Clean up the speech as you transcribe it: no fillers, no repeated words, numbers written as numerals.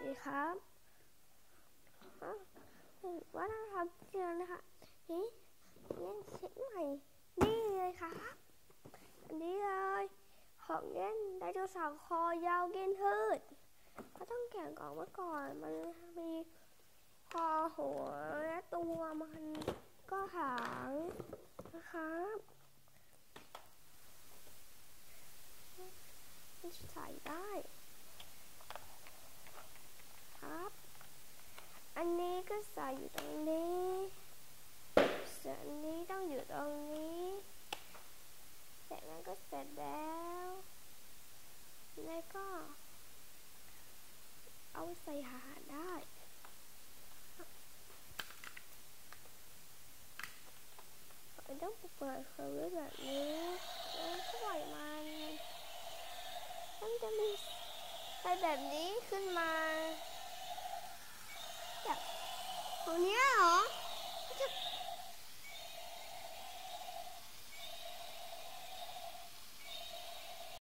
ดีครับว่าเราทำเจอนะคะนี่เล่นเช็คใหม่นี่เลยครับอันนี้เลยของเล่นไดโนเสาร์คอยาวกินพืชก็ต้องแกะกล่องมาก่อนมันมีคอหัวและตัวมันก็หางนะครับใส่ได้ครับอันนี้ก็ใส่อยู่ตรงนี้ส่วนอันนี้ต้องอยู่ตรงนี้เสร็จแล้วก็เสร็จแล้วแล้วก็เอาใส่อาหารได้ต้องเปิดเครื่องแบบนี้แล้วก็ปล่อยมันจะมีอะไรแบบนี้ขึ้นมาแบบตรงนี้เหรอ